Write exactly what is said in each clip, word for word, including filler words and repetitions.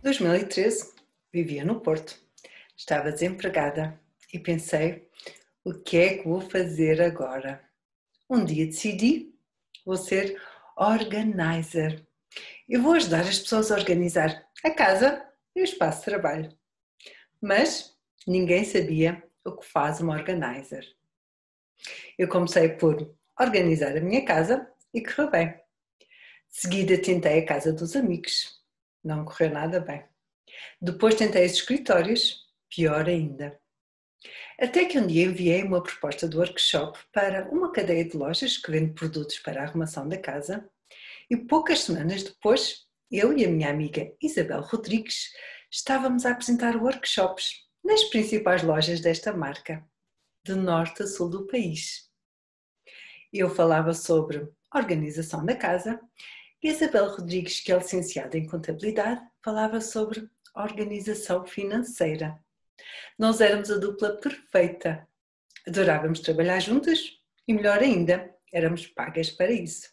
dois mil e treze, vivia no Porto, estava desempregada e pensei, o que é que vou fazer agora? Um dia decidi, vou ser organizer. Eu vou ajudar as pessoas a organizar a casa e o espaço de trabalho. Mas ninguém sabia o que faz uma organizer. Eu comecei por organizar a minha casa e correu bem. De seguida tentei a casa dos amigos, não correu nada bem. Depois tentei os escritórios, pior ainda. Até que um dia enviei uma proposta de workshop para uma cadeia de lojas que vende produtos para a arrumação da casa e poucas semanas depois, eu e a minha amiga Isabel Rodrigues estávamos a apresentar workshops nas principais lojas desta marca, de norte a sul do país. Eu falava sobre organização da casa e Isabel Rodrigues, que é licenciada em contabilidade, falava sobre organização financeira. Nós éramos a dupla perfeita. Adorávamos trabalhar juntas e, melhor ainda, éramos pagas para isso.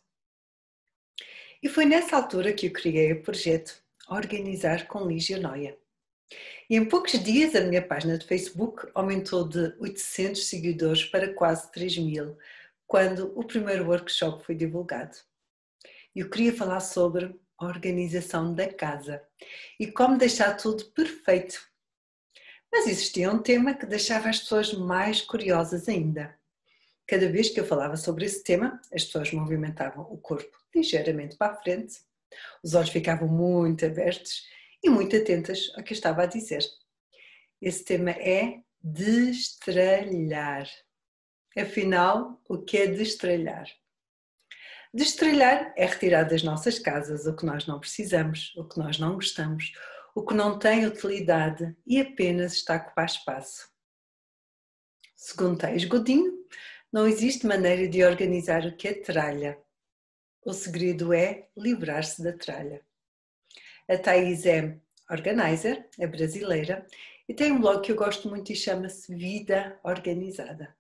E foi nessa altura que eu criei o projeto Organizar com Lígia Noia. E em poucos dias a minha página de Facebook aumentou de oitocentos seguidores para quase três mil, quando o primeiro workshop foi divulgado. Eu queria falar sobre a organização da casa e como deixar tudo perfeito. Mas existia um tema que deixava as pessoas mais curiosas ainda. Cada vez que eu falava sobre esse tema, as pessoas movimentavam o corpo ligeiramente para a frente, os olhos ficavam muito abertos e muito atentas ao que eu estava a dizer. Esse tema é destralhar. Afinal, o que é destralhar? Destralhar é retirar das nossas casas o que nós não precisamos, o que nós não gostamos, o que não tem utilidade e apenas está a ocupar espaço. Segundo Thais Godinho, não existe maneira de organizar o que é tralha. O segredo é livrar-se da tralha. A Thais é organizer, é brasileira e tem um blog que eu gosto muito e chama-se Vida Organizada.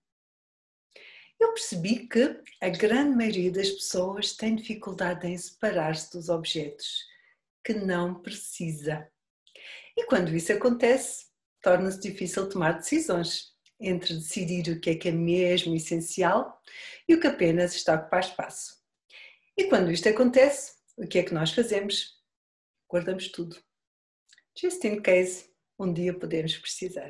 Eu percebi que a grande maioria das pessoas tem dificuldade em separar-se dos objetos que não precisa. E quando isso acontece, torna-se difícil tomar decisões entre decidir o que é que é mesmo essencial e o que apenas está a ocupar espaço. E quando isto acontece, o que é que nós fazemos? Guardamos tudo. Just in case um dia podemos precisar.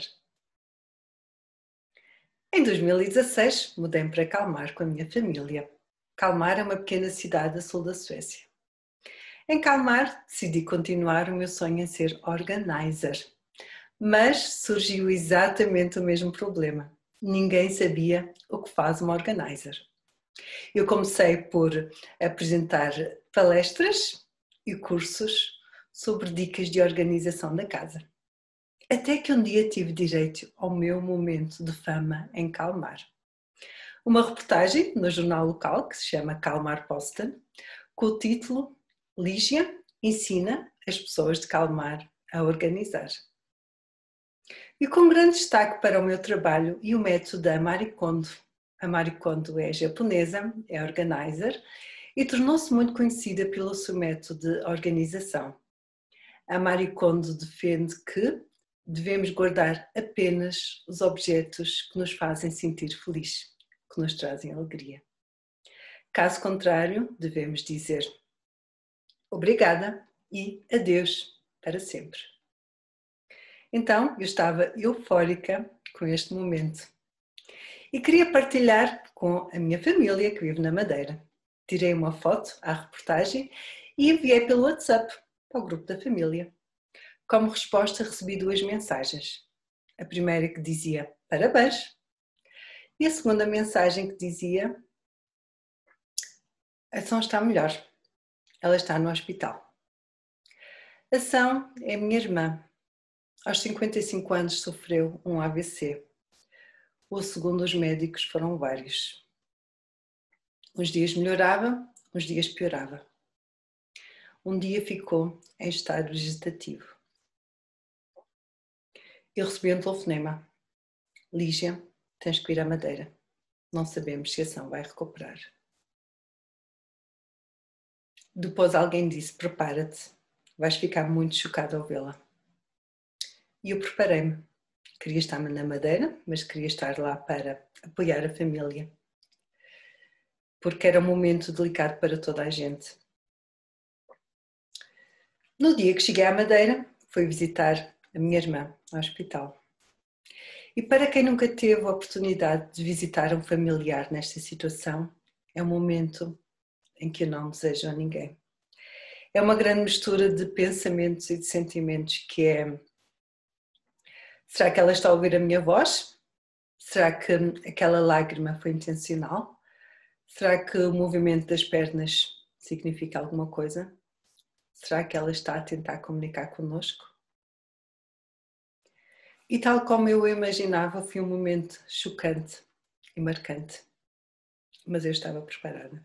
Em dois mil e dezasseis, mudei para Kalmar com a minha família. Kalmar é uma pequena cidade a sul da Suécia. Em Kalmar, decidi continuar o meu sonho em ser organizer. Mas surgiu exatamente o mesmo problema. Ninguém sabia o que faz uma organizer. Eu comecei por apresentar palestras e cursos sobre dicas de organização da casa. Até que um dia tive direito ao meu momento de fama em Kalmar. Uma reportagem no jornal local que se chama Kalmar Posten, com o título Lígia ensina as pessoas de Kalmar a organizar. E com grande destaque para o meu trabalho e o método da Marie Kondo. A Marie Kondo é japonesa, é organizer e tornou-se muito conhecida pelo seu método de organização. A Marie Kondo defende que devemos guardar apenas os objetos que nos fazem sentir feliz, que nos trazem alegria. Caso contrário, devemos dizer obrigada e adeus para sempre. Então, eu estava eufórica com este momento e queria partilhar com a minha família que vive na Madeira. Tirei uma foto à reportagem e enviei pelo WhatsApp para o grupo da família. Como resposta recebi duas mensagens. A primeira que dizia parabéns e a segunda mensagem que dizia a São está melhor, ela está no hospital. A São é minha irmã. Aos cinquenta e cinco anos sofreu um A V C. O segundo os médicos foram vários. Uns dias melhorava, uns dias piorava. Um dia ficou em estado vegetativo. Eu recebi um telefonema. Lígia, tens que ir à Madeira. Não sabemos se a São vai recuperar. Depois alguém disse, prepara-te. vais ficar muito chocada ao vê-la. E eu preparei-me. Queria estar na Madeira, mas queria estar lá para apoiar a família. Porque era um momento delicado para toda a gente. No dia que cheguei à Madeira, fui visitar a minha irmã ao hospital. E para quem nunca teve a oportunidade de visitar um familiar nesta situação, é um momento em que eu não desejo a ninguém. É uma grande mistura de pensamentos e de sentimentos que é: será que ela está a ouvir a minha voz? Será que aquela lágrima foi intencional? Será que o movimento das pernas significa alguma coisa? Será que ela está a tentar comunicar connosco? E tal como eu imaginava, foi um momento chocante e marcante. Mas eu estava preparada.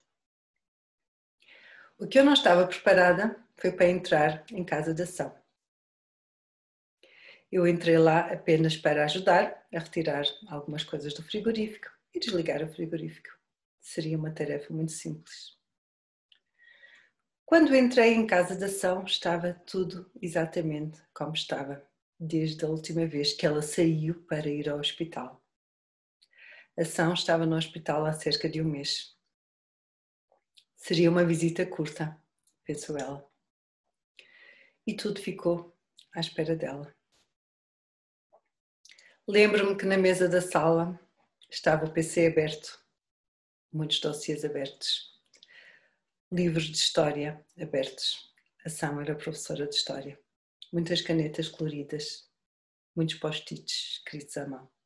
O que eu não estava preparada foi para entrar em casa de ação. Eu entrei lá apenas para ajudar a retirar algumas coisas do frigorífico e desligar o frigorífico. Seria uma tarefa muito simples. Quando entrei em casa de ação, estava tudo exatamente como estava, desde a última vez que ela saiu para ir ao hospital. A ação estava no hospital há cerca de um mês. Seria uma visita curta, pensou ela. E tudo ficou à espera dela. Lembro-me que na mesa da sala estava o P C aberto, muitos dossiês abertos, livros de história abertos. A Ação era professora de história. Muitas canetas coloridas, muitos post-its escritos à mão.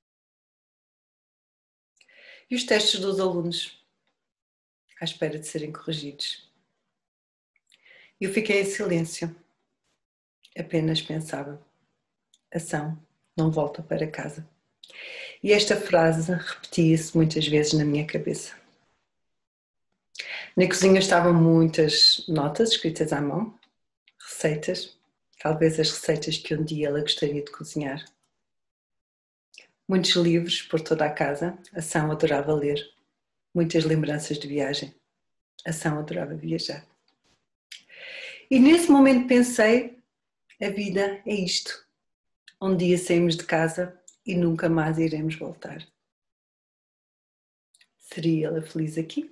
E os testes dos alunos, à espera de serem corrigidos. Eu fiquei em silêncio. Apenas pensava: Ação não volta para casa. E esta frase repetia-se muitas vezes na minha cabeça. Na cozinha estavam muitas notas escritas à mão, receitas, talvez as receitas que um dia ela gostaria de cozinhar. Muitos livros por toda a casa, a Ação adorava ler. Muitas lembranças de viagem, a Ação adorava viajar. E nesse momento pensei: a vida é isto. Um dia saímos de casa e nunca mais iremos voltar. Seria ela feliz aqui?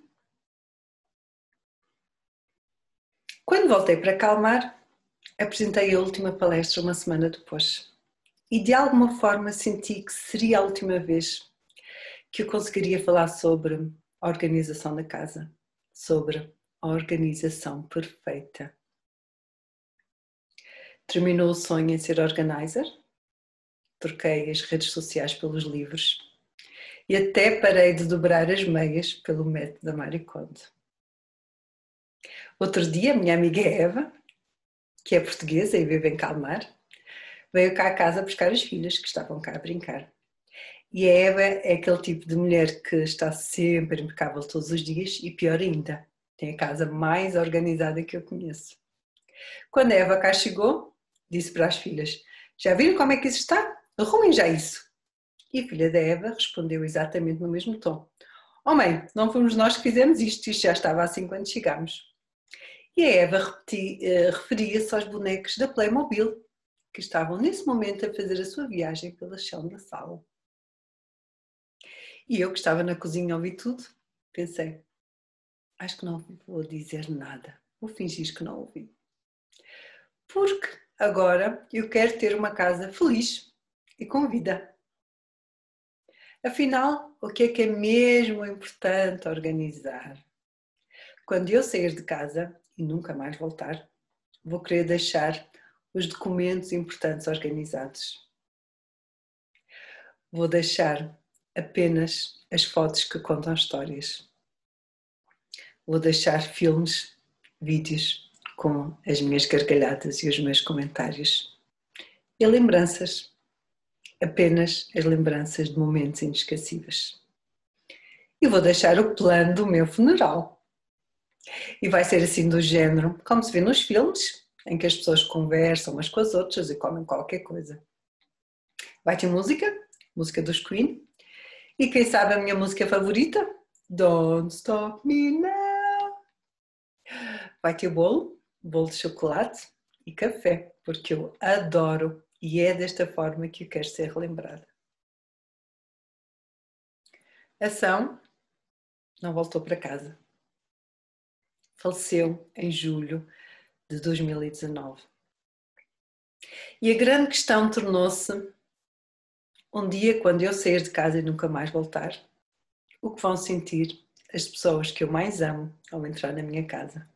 Quando voltei para Calmar, apresentei a última palestra uma semana depois. E de alguma forma senti que seria a última vez que eu conseguiria falar sobre a organização da casa, sobre a organização perfeita. Terminou o sonho em ser organizer, troquei as redes sociais pelos livros e até parei de dobrar as meias pelo método da Marie Kondo. Outro dia, a minha amiga Eva, que é portuguesa e vive em Calmar, veio cá a casa buscar as filhas que estavam cá a brincar. E a Eva é aquele tipo de mulher que está sempre impecável todos os dias e, pior ainda, tem a casa mais organizada que eu conheço. Quando a Eva cá chegou, disse para as filhas: já viram como é que isso está? Arrumem já isso. E a filha da Eva respondeu exatamente no mesmo tom: oh mãe, não fomos nós que fizemos isto, isto já estava assim quando chegámos. E a Eva uh, referia-se aos bonecos da Playmobil, que estavam nesse momento a fazer a sua viagem pela chão da sala. E eu, que estava na cozinha a ouvir tudo, pensei: acho que não vou dizer nada, vou fingir que não ouvi. Porque agora eu quero ter uma casa feliz e com vida. Afinal, o que é que é mesmo importante organizar? Quando eu sair de casa e nunca mais voltar, vou querer deixar os documentos importantes organizados. Vou deixar apenas as fotos que contam histórias. Vou deixar filmes, vídeos com as minhas gargalhadas e os meus comentários. E lembranças. Apenas as lembranças de momentos inesquecíveis. E vou deixar o plano do meu funeral. E vai ser assim do género, como se vê nos filmes, em que as pessoas conversam umas com as outras e comem qualquer coisa. Vai ter música, música dos Queen, e quem sabe a minha música favorita? Don't Stop Me Now. Vai ter bolo, bolo de chocolate, e café, porque eu adoro e é desta forma que eu quero ser relembrada. A São não voltou para casa. Faleceu em julho de dois mil e dezanove. E a grande questão tornou-se: um dia, quando eu sair de casa e nunca mais voltar, o que vão sentir as pessoas que eu mais amo ao entrar na minha casa?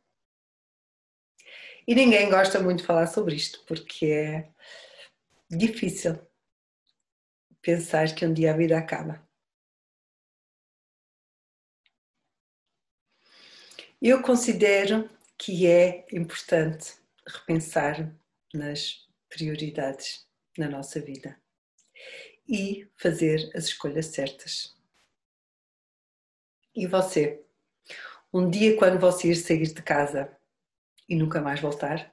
E ninguém gosta muito de falar sobre isto, porque é difícil pensar que um dia a vida acaba. Eu considero que é importante repensar nas prioridades na nossa vida e fazer as escolhas certas. E você? Um dia, quando você ir sair de casa e nunca mais voltar,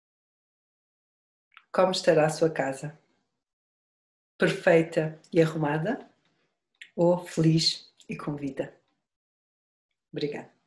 como estará a sua casa? Perfeita e arrumada? Ou feliz e com vida? Obrigada.